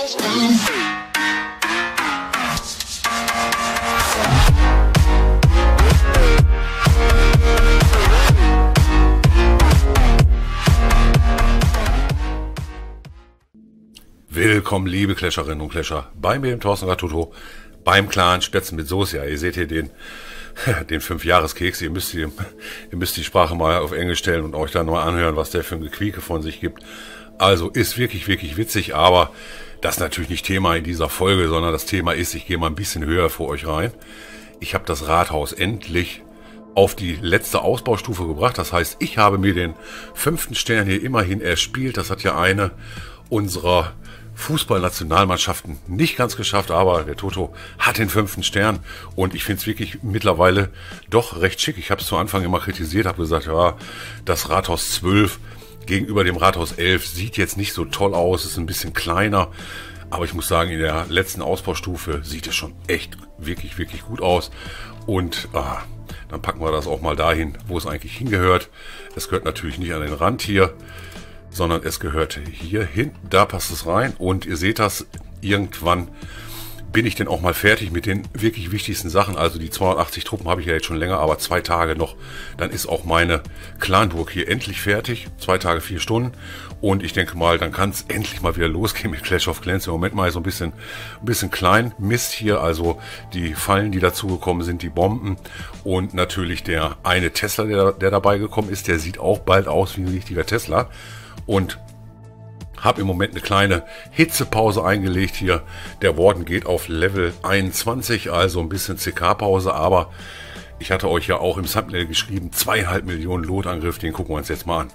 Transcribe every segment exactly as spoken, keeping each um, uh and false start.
Willkommen, liebe Clasherinnen und Clasher, bei mir, dem Thorsten Ratuto, beim Clan Spätzle mit Soße. Ja, ihr seht hier den, den fünf-Jahres-Keks. Ihr müsst, die, ihr müsst die Sprache mal auf Englisch stellen und euch dann mal anhören, was der für ein Gequieke von sich gibt. Also ist wirklich, wirklich witzig, aber das ist natürlich nicht Thema in dieser Folge, sondern das Thema ist, ich gehe mal ein bisschen höher vor euch rein. Ich habe das Rathaus endlich auf die letzte Ausbaustufe gebracht. Das heißt, ich habe mir den fünften Stern hier immerhin erspielt. Das hat ja eine unserer Fußballnationalmannschaften nicht ganz geschafft, aber der Toto hat den fünften Stern und ich finde es wirklich mittlerweile doch recht schick. Ich habe es zu Anfang immer kritisiert, habe gesagt, ja, das Rathaus zwölf gegenüber dem Rathaus elf sieht jetzt nicht so toll aus, ist ein bisschen kleiner, aber ich muss sagen, in der letzten Ausbaustufe sieht es schon echt wirklich, wirklich gut aus und ah, dann packen wir das auch mal dahin, wo es eigentlich hingehört. Es gehört natürlich nicht an den Rand hier, sondern es gehört hier hin, da passt es rein und ihr seht das, irgendwann bin ich denn auch mal fertig mit den wirklich wichtigsten Sachen, also die zweihundertachtzig Truppen habe ich ja jetzt schon länger, aber zwei Tage noch, dann ist auch meine Clanburg hier endlich fertig, zwei Tage, vier Stunden und ich denke mal, dann kann es endlich mal wieder losgehen mit Clash of Clans. Im Moment mal so ein bisschen, ein bisschen klein Mist hier, also die Fallen, die dazugekommen sind, die Bomben und natürlich der eine Tesla, der, der dabei gekommen ist, der sieht auch bald aus wie ein richtiger Tesla. Und habe im Moment eine kleine Hitzepause eingelegt hier. Der Warden geht auf Level einundzwanzig, also ein bisschen C K-Pause, aber ich hatte euch ja auch im Thumbnail geschrieben, zweieinhalb Millionen Lotangriff, den gucken wir uns jetzt mal an.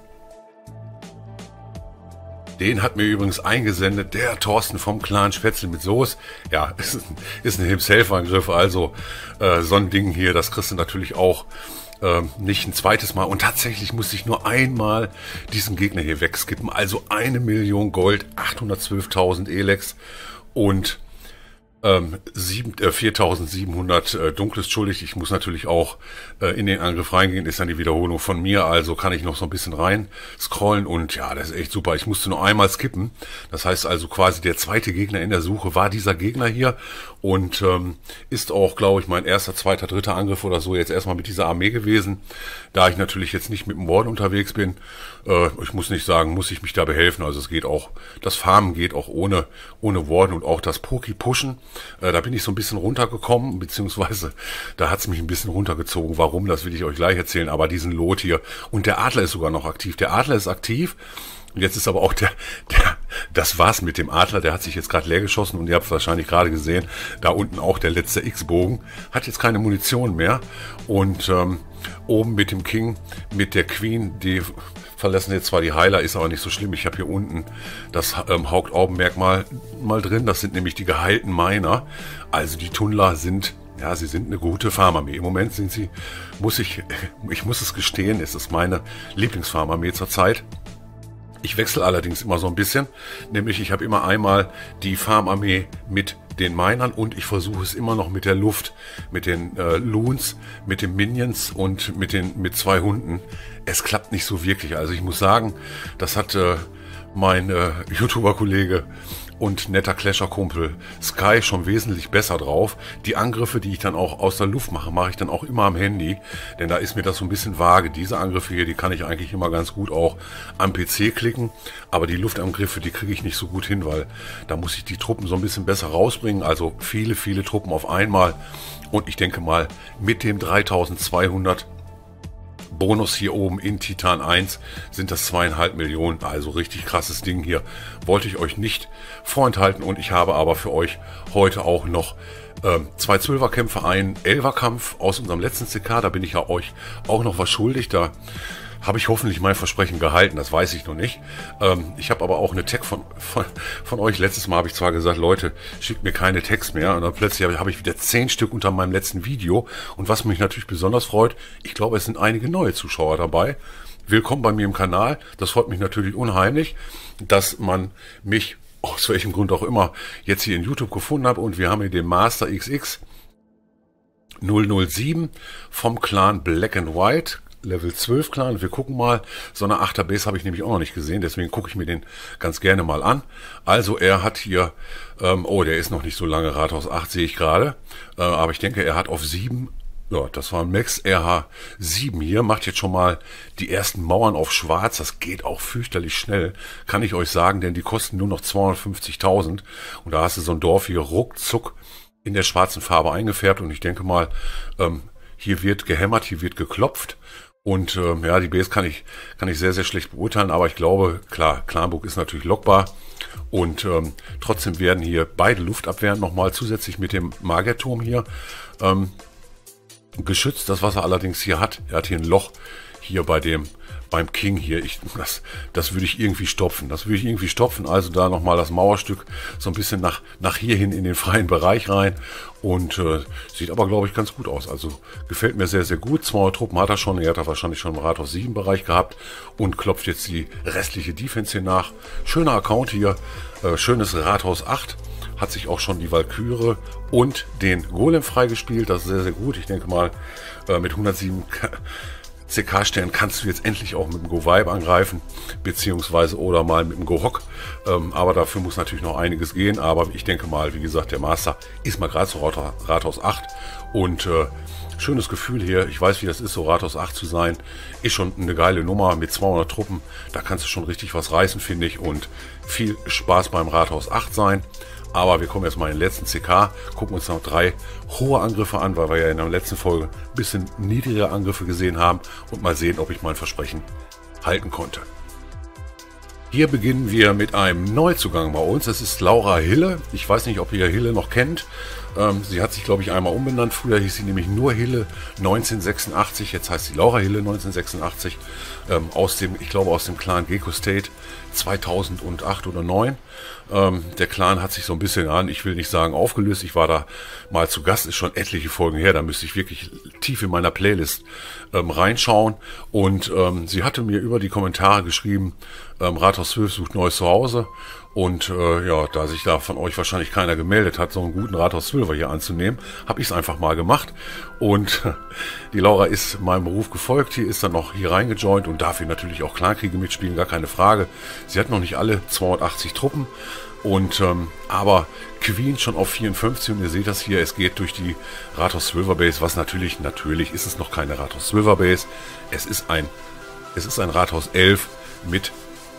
Den hat mir übrigens eingesendet der Thorsten vom Clan Spätzle mit Soße. Ja, ist ein, ist ein Himself-Angriff, also äh, so ein Ding hier, das kriegst du natürlich auch Ähm, nicht ein zweites Mal und tatsächlich musste ich nur einmal diesen Gegner hier wegskippen, also eine Million Gold, achthundertzwölftausend Elex und ähm, äh, viertausendsiebenhundert äh, Dunkles. Schuldig. Ich muss natürlich auch äh, in den Angriff reingehen, ist dann die Wiederholung von mir, also kann ich noch so ein bisschen rein scrollen und ja, das ist echt super. Ich musste nur einmal skippen, das heißt also quasi der zweite Gegner in der Suche war dieser Gegner hier und ähm, ist auch, glaube ich, mein erster, zweiter, dritter Angriff oder so jetzt erstmal mit dieser Armee gewesen, da ich natürlich jetzt nicht mit dem Warden unterwegs bin. Äh, ich muss nicht sagen, muss ich mich da behelfen, also es geht auch, das Farmen geht auch ohne, ohne Warden und auch das Poki-Pushen. Äh, da bin ich so ein bisschen runtergekommen, beziehungsweise da hat es mich ein bisschen runtergezogen. Warum, das will ich euch gleich erzählen, aber diesen Lot hier und der Adler ist sogar noch aktiv. Der Adler ist aktiv. Und jetzt ist aber auch der, der, das war's mit dem Adler, der hat sich jetzt gerade leer geschossen und ihr habt es wahrscheinlich gerade gesehen, da unten auch der letzte X-Bogen, hat jetzt keine Munition mehr und ähm, oben mit dem King, mit der Queen, die verlassen jetzt zwar die Heiler, ist aber nicht so schlimm, ich habe hier unten das ähm, Hauptaugenmerkmal mal drin, das sind nämlich die geheilten Miner, also die Tunnler sind, ja, sie sind eine gute Farmarmee. Im Moment sind sie, muss ich, ich muss es gestehen, es ist meine Lieblingsfarmarmee zurzeit. Ich wechsle allerdings immer so ein bisschen, nämlich ich habe immer einmal die Farmarmee mit den Minern und ich versuche es immer noch mit der Luft, mit den äh, Loons, mit den Minions und mit den mit zwei Hunden. Es klappt nicht so wirklich. Also ich muss sagen, das hat äh, mein äh, YouTuber-Kollege und netter Clasher-Kumpel Sky schon wesentlich besser drauf. Die Angriffe, die ich dann auch aus der Luft mache, mache ich dann auch immer am Handy, denn da ist mir das so ein bisschen vage. Diese Angriffe hier, die kann ich eigentlich immer ganz gut auch am P C klicken, aber die Luftangriffe, die kriege ich nicht so gut hin, weil da muss ich die Truppen so ein bisschen besser rausbringen, also viele, viele Truppen auf einmal und ich denke mal, mit dem dreitausendzweihundert Bonus hier oben in Titan eins sind das zweieinhalb Millionen, also richtig krasses Ding hier. Wollte ich euch nicht vorenthalten und ich habe aber für euch heute auch noch ähm, zwei Zwölferkämpfe, einen Elferkampf aus unserem letzten C K, da bin ich ja euch auch noch was schuldig, da habe ich hoffentlich mein Versprechen gehalten, das weiß ich noch nicht. Ähm, ich habe aber auch eine Tag von, von, von euch. Letztes Mal habe ich zwar gesagt, Leute, schickt mir keine Tags mehr. Und dann plötzlich habe ich, hab ich wieder zehn Stück unter meinem letzten Video. Und was mich natürlich besonders freut, ich glaube, es sind einige neue Zuschauer dabei. Willkommen bei mir im Kanal. Das freut mich natürlich unheimlich, dass man mich, aus welchem Grund auch immer, jetzt hier in YouTube gefunden hat. Und wir haben hier den Master X X null null sieben vom Clan Black and White. Level zwölf Clan. Wir gucken mal. So eine achter Base habe ich nämlich auch noch nicht gesehen. Deswegen gucke ich mir den ganz gerne mal an. Also er hat hier, ähm, oh, der ist noch nicht so lange. Rathaus acht sehe ich gerade. Äh, aber ich denke, er hat auf sieben, ja, das war ein Max R H sieben hier. Macht jetzt schon mal die ersten Mauern auf schwarz. Das geht auch fürchterlich schnell, kann ich euch sagen. Denn die kosten nur noch zweihundertfünfzigtausend. Und da hast du so ein Dorf hier ruckzuck in der schwarzen Farbe eingefärbt. Und ich denke mal, ähm, hier wird gehämmert, hier wird geklopft. Und ähm, ja, die Base kann ich kann ich sehr, sehr schlecht beurteilen. Aber ich glaube, klar, Clanburg ist natürlich lockbar. Und ähm, trotzdem werden hier beide Luftabwehren nochmal zusätzlich mit dem Magierturm hier ähm, geschützt. Das, was er allerdings hier hat, er hat hier ein Loch hier bei dem beim King hier. Ich, das, das würde ich irgendwie stopfen. Das würde ich irgendwie stopfen. Also da nochmal das Mauerstück so ein bisschen nach, nach hier hin in den freien Bereich rein. Und äh, sieht aber, glaube ich, ganz gut aus. Also gefällt mir sehr, sehr gut. zweihundert Truppen hat er schon. Er hat er wahrscheinlich schon im Rathaus sieben Bereich gehabt. Und klopft jetzt die restliche Defense hier nach. Schöner Account hier. Äh, schönes Rathaus acht. Hat sich auch schon die Walküre und den Golem freigespielt. Das ist sehr, sehr gut. Ich denke mal, äh, mit hundertsieben C K-Sternen kannst du jetzt endlich auch mit dem Go-Vibe angreifen, beziehungsweise oder mal mit dem Go-Hock. Ähm, aber dafür muss natürlich noch einiges gehen. Aber ich denke mal, wie gesagt, der Master ist mal gerade zu Rathaus acht. Und äh, schönes Gefühl hier. Ich weiß, wie das ist, so Rathaus acht zu sein. Ist schon eine geile Nummer mit zweihundert Truppen. Da kannst du schon richtig was reißen, finde ich. Und viel Spaß beim Rathaus acht sein. Aber wir kommen jetzt mal in den letzten C K, gucken uns noch drei hohe Angriffe an, weil wir ja in der letzten Folge ein bisschen niedrigere Angriffe gesehen haben und mal sehen, ob ich mein Versprechen halten konnte. Hier beginnen wir mit einem Neuzugang bei uns. Das ist Laura Hille. Ich weiß nicht, ob ihr Hille noch kennt. Ähm, sie hat sich, glaube ich, einmal umbenannt. Früher hieß sie nämlich nur Hille neunzehnhundertsechsundachtzig. Jetzt heißt sie Laura Hille neunzehnhundertsechsundachtzig. Ähm, aus dem, ich glaube, aus dem Clan Gecko State zweitausendacht oder neun. Ähm, der Clan hat sich so ein bisschen an, ich will nicht sagen aufgelöst. Ich war da mal zu Gast, ist schon etliche Folgen her. Da müsste ich wirklich tief in meiner Playlist ähm, reinschauen. Und ähm, sie hatte mir über die Kommentare geschrieben, ähm, Rathaus zwölf sucht neues Zuhause. Und äh, ja, da sich da von euch wahrscheinlich keiner gemeldet hat, so einen guten Rathaus zwölfer hier anzunehmen, habe ich es einfach mal gemacht. Und die Laura ist meinem Beruf gefolgt, hier ist dann noch hier reingejoint und darf hier natürlich auch Clankriege mitspielen, gar keine Frage. Sie hat noch nicht alle zweihundertachtzig Truppen. Und ähm, aber Queen schon auf vierundfünfzig und ihr seht das hier, es geht durch die Rathaus zwölfer Base, was natürlich, natürlich ist es noch keine Rathaus zwölfer Base. Es ist ein, es ist ein Rathaus elf mit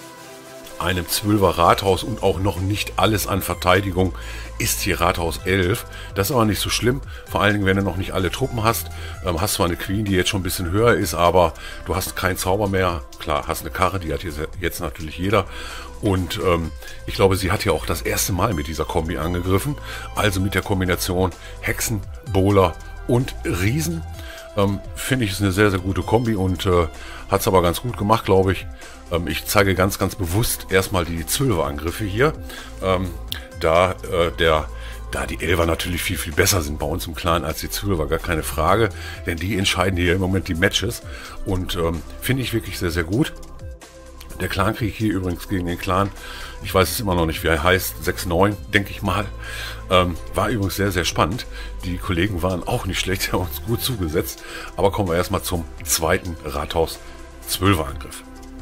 einem zwölfer Rathaus und auch noch nicht alles an Verteidigung ist hier Rathaus elf. Das ist aber nicht so schlimm, vor allen Dingen, wenn du noch nicht alle Truppen hast. Ähm, hast zwar eine Queen, die jetzt schon ein bisschen höher ist, aber du hast keinen Zauber mehr. Klar, hast eine Karre, die hat jetzt, jetzt natürlich jeder. Und ähm, ich glaube, sie hat ja auch das erste Mal mit dieser Kombi angegriffen. Also mit der Kombination Hexen, Bowler und Riesen. Ähm, finde ich, ist eine sehr, sehr gute Kombi und äh, hat es aber ganz gut gemacht, glaube ich. Ähm, ich zeige ganz, ganz bewusst erstmal die zwölfer-Angriffe hier. Ähm, da äh, der... Da die Elfer natürlich viel, viel besser sind bei uns im Clan als die zwölfer, gar keine Frage. Denn die entscheiden hier im Moment die Matches. Und ähm, finde ich wirklich sehr, sehr gut. Der Clankrieg hier übrigens gegen den Clan, ich weiß es immer noch nicht, wie er heißt, sechs neun, denke ich mal, ähm, war übrigens sehr, sehr spannend. Die Kollegen waren auch nicht schlecht, die haben uns gut zugesetzt. Aber kommen wir erstmal zum zweiten Rathaus zwölfer Angriff.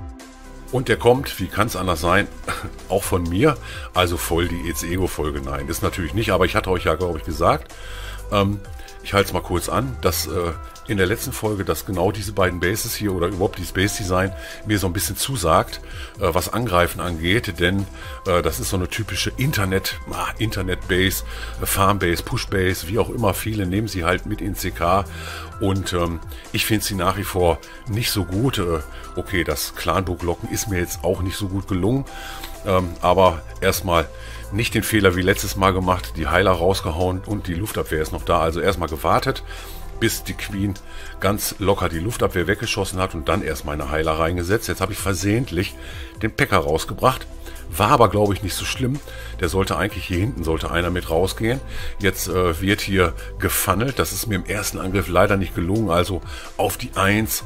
Und der kommt, wie kann es anders sein, auch von mir, also voll die It's Ego-Folge. Nein, ist natürlich nicht, aber ich hatte euch ja, glaube ich, gesagt, ähm, ich halte es mal kurz an, dass äh, in der letzten Folge, dass genau diese beiden Bases hier oder überhaupt dieses Base-Design mir so ein bisschen zusagt, äh, was Angreifen angeht, denn äh, das ist so eine typische Internet, ah, Internet-Base, äh, Farm-Base, Push-Base, wie auch immer, viele nehmen sie halt mit in C K und ähm, ich finde sie nach wie vor nicht so gut. Äh, okay, das Clanburg-Locken ist mir jetzt auch nicht so gut gelungen, ähm, aber erstmal nicht den Fehler wie letztes Mal gemacht, die Heiler rausgehauen und die Luftabwehr ist noch da, also erstmal gewartet, bis die Queen ganz locker die Luftabwehr weggeschossen hat und dann erst meine Heiler reingesetzt. Jetzt habe ich versehentlich den Packer rausgebracht. War aber, glaube ich, nicht so schlimm. Der sollte eigentlich hier hinten, sollte einer mit rausgehen. Jetzt äh, wird hier gefunnelt. Das ist mir im ersten Angriff leider nicht gelungen. Also auf die eins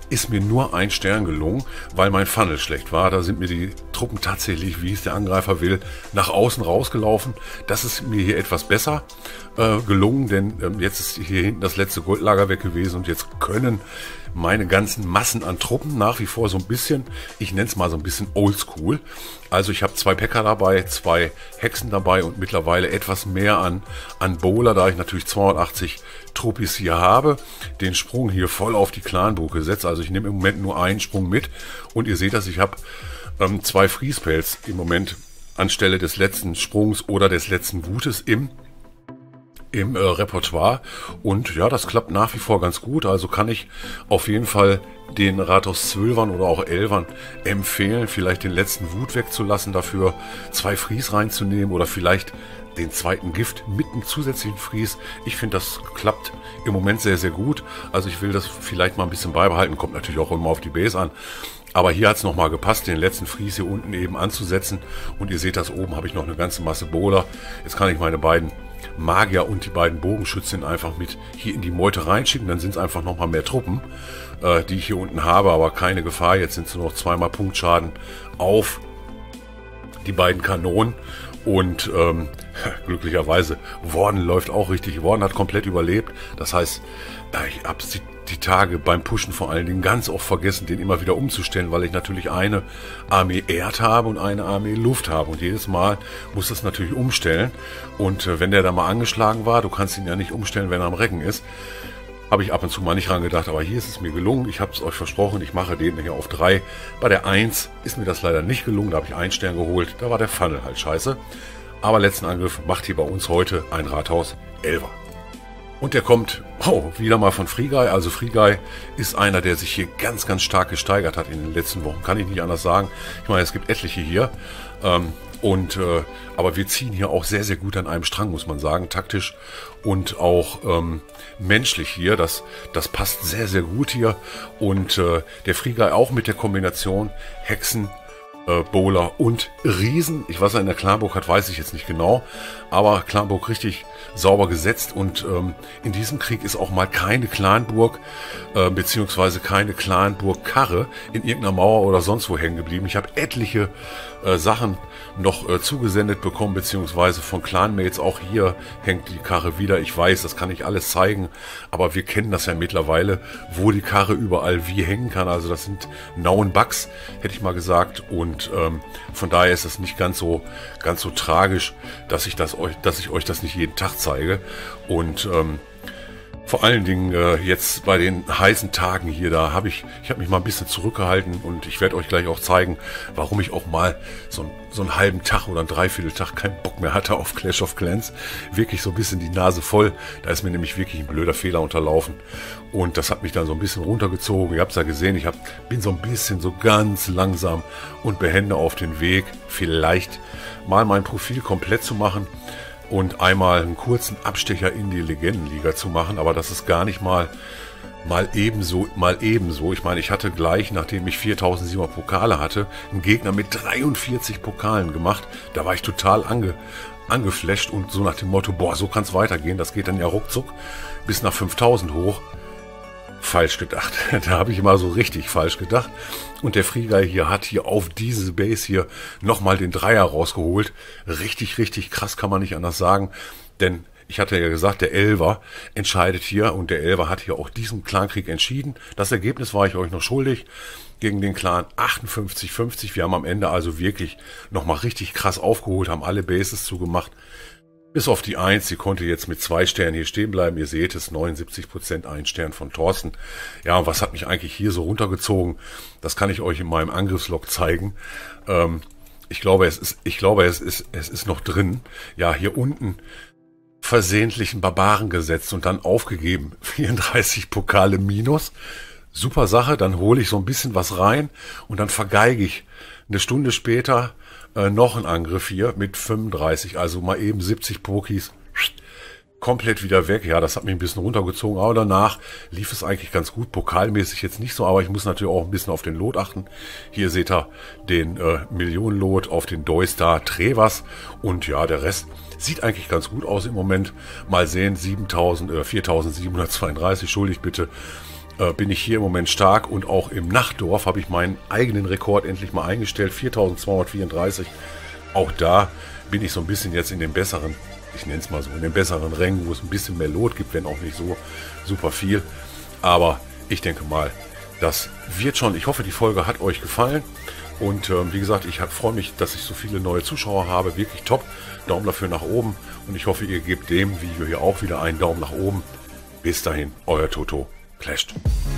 ist mir nur ein Stern gelungen, weil mein Funnel schlecht war. Da sind mir die Truppen tatsächlich, wie es der Angreifer will, nach außen rausgelaufen. Das ist mir hier etwas besser äh, gelungen, denn ähm, jetzt ist hier hinten das letzte Goldlager weg gewesen und jetzt können meine ganzen Massen an Truppen nach wie vor so ein bisschen, ich nenne es mal so ein bisschen oldschool. Also ich habe zwei Packer dabei, zwei Hexen dabei und mittlerweile etwas mehr an, an Bowler, da ich natürlich zweihundertachtzig Truppis hier habe, den Sprung hier voll auf die Clanburg gesetzt. Also ich nehme im Moment nur einen Sprung mit und ihr seht das, ich habe ähm, zwei Freespells im Moment anstelle des letzten Sprungs oder des letzten Wutes im im äh, Repertoire und ja, das klappt nach wie vor ganz gut, also kann ich auf jeden Fall den Rathaus Zwölfern oder auch Elfern empfehlen, vielleicht den letzten Wut wegzulassen, dafür zwei Fries reinzunehmen oder vielleicht den zweiten Gift mit einem zusätzlichen Fries. Ich finde, das klappt im Moment sehr, sehr gut, also ich will das vielleicht mal ein bisschen beibehalten, kommt natürlich auch immer auf die Base an. Aber hier hat es nochmal gepasst, den letzten Fries hier unten eben anzusetzen und ihr seht das, oben habe ich noch eine ganze Masse Bowler. Jetzt kann ich meine beiden Magier und die beiden Bogenschützen einfach mit hier in die Meute reinschicken. Dann sind es einfach nochmal mehr Truppen, äh, die ich hier unten habe, aber keine Gefahr. Jetzt sind es nur noch zweimal Punktschaden auf die beiden Kanonen. Und ähm, glücklicherweise, Warden läuft auch richtig. Warden hat komplett überlebt. Das heißt, ich habe die, die Tage beim Pushen vor allen Dingen ganz oft vergessen, den immer wieder umzustellen, weil ich natürlich eine Armee Erd habe und eine Armee Luft habe. Und jedes Mal muss das natürlich umstellen. Und äh, wenn der da mal angeschlagen war, du kannst ihn ja nicht umstellen, wenn er am Recken ist, habe ich ab und zu mal nicht rangedacht. Aber hier ist es mir gelungen. Ich habe es euch versprochen, ich mache den hier auf drei. Bei der eins ist mir das leider nicht gelungen. Da habe ich einen Stern geholt. Da war der Funnel halt scheiße. Aber letzten Angriff macht hier bei uns heute ein Rathaus Elfer. Und der kommt oh, wieder mal von Free Guy. Also Free Guy ist einer, der sich hier ganz, ganz stark gesteigert hat in den letzten Wochen. Kann ich nicht anders sagen. Ich meine, es gibt etliche hier. Ähm, und äh, aber wir ziehen hier auch sehr, sehr gut an einem Strang, muss man sagen. Taktisch und auch ähm, menschlich hier. Das, das passt sehr, sehr gut hier. Und äh, der Free Guy auch mit der Kombination Hexen, äh, Bowler und Riesen. Ich, was er in der Clanburg hat, weiß ich jetzt nicht genau. Aber Clanburg richtig sauber gesetzt und ähm, in diesem Krieg ist auch mal keine Clanburg äh, beziehungsweise keine Clanburg-Karre in irgendeiner Mauer oder sonst wo hängen geblieben. Ich habe etliche äh, Sachen noch äh, zugesendet bekommen, beziehungsweise von Clanmates. Auch hier hängt die Karre wieder. Ich weiß, das kann ich alles zeigen, aber wir kennen das ja mittlerweile, wo die Karre überall wie hängen kann. Also das sind nauen Bugs, hätte ich mal gesagt. Und ähm, von daher ist es nicht ganz so ganz so tragisch, dass ich das euch, dass ich euch das nicht jeden Tag zeige. Und ähm, vor allen Dingen äh, jetzt bei den heißen Tagen hier, da habe ich, ich habe mich mal ein bisschen zurückgehalten und ich werde euch gleich auch zeigen, warum ich auch mal so, so einen halben Tag oder einen Dreivierteltag keinen Bock mehr hatte auf Clash of Clans. Wirklich so ein bisschen die Nase voll. Da ist mir nämlich wirklich ein blöder Fehler unterlaufen und das hat mich dann so ein bisschen runtergezogen. Ihr habt es ja gesehen, ich hab, bin so ein bisschen so ganz langsam und behende auf den Weg, vielleicht mal mein Profil komplett zu machen und einmal einen kurzen Abstecher in die Legendenliga zu machen, aber das ist gar nicht mal mal ebenso, mal ebenso. Ich meine, ich hatte gleich, nachdem ich viertausendsiebenhundert Pokale hatte, einen Gegner mit dreiundvierzig Pokalen gemacht. Da war ich total ange, angeflasht und so nach dem Motto, boah, so kann es weitergehen. Das geht dann ja ruckzuck bis nach fünftausend hoch. Falsch gedacht. Da habe ich mal so richtig falsch gedacht. Und der Free Guy hier hat hier auf diese Base hier nochmal den Dreier rausgeholt. Richtig, richtig krass, kann man nicht anders sagen. Denn ich hatte ja gesagt, der Elfer entscheidet hier und der Elfer hat hier auch diesen Clankrieg entschieden. Das Ergebnis war ich euch noch schuldig gegen den Clan achtundfünfzig fünfzig. Wir haben am Ende also wirklich nochmal richtig krass aufgeholt, haben alle Bases zugemacht. Bis auf die eins, die konnte jetzt mit zwei Sternen hier stehen bleiben. Ihr seht es, neunundsiebzig Prozent ein Stern von Thorsten. Ja, und was hat mich eigentlich hier so runtergezogen? Das kann ich euch in meinem Angriffslog zeigen. Ähm, ich glaube, es ist, ich glaube, es ist, es ist noch drin. Ja, hier unten versehentlichen Barbaren gesetzt und dann aufgegeben. vierunddreißig Pokale minus. Super Sache, dann hole ich so ein bisschen was rein und dann vergeige ich eine Stunde später äh, noch einen Angriff hier mit fünfunddreißig, also mal eben siebzig Pokis komplett wieder weg. Ja, das hat mich ein bisschen runtergezogen, aber danach lief es eigentlich ganz gut, pokalmäßig jetzt nicht so, aber ich muss natürlich auch ein bisschen auf den Lot achten. Hier seht ihr den äh, Millionenlot auf den Deustar Trevas und ja, der Rest sieht eigentlich ganz gut aus im Moment. Mal sehen, siebentausend, äh, viertausendsiebenhundertzweiunddreißig, schuldig bitte. äh, bin ich hier im Moment stark und auch im Nachtdorf habe ich meinen eigenen Rekord endlich mal eingestellt, viertausendzweihundertvierunddreißig. Auch da bin ich so ein bisschen jetzt in den besseren, ich nenne es mal so, in den besseren Rängen, wo es ein bisschen mehr Lot gibt, wenn auch nicht so super viel. Aber ich denke mal, das wird schon. Ich hoffe, die Folge hat euch gefallen. Und äh, wie gesagt, ich freue mich, dass ich so viele neue Zuschauer habe. Wirklich top. Daumen dafür nach oben. Und ich hoffe, ihr gebt dem Video hier auch wieder einen Daumen nach oben. Bis dahin, euer Toto Clasht.